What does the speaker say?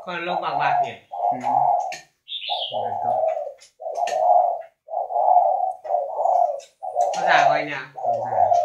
Còn lông bạc bạc nhỉ? Có già của anh à?